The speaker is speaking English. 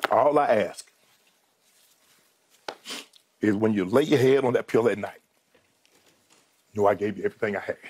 All I ask is when you lay your head on that pillow at night, know I gave you everything I had.